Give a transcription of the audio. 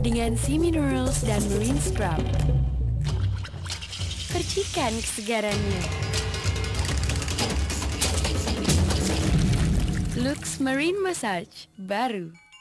dengan Sea Minerals dan Marine Scrub. Percikan kesegarannya. Lux Marine Massage baru.